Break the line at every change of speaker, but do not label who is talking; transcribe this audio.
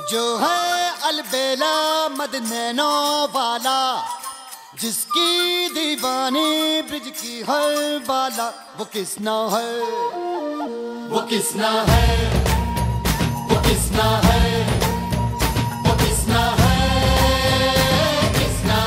जो है अलबेला मद नैनो वाला, जिसकी दीवानी ब्रिज की हर बाला, वो किसना है, वो किसना है, वो किसना है।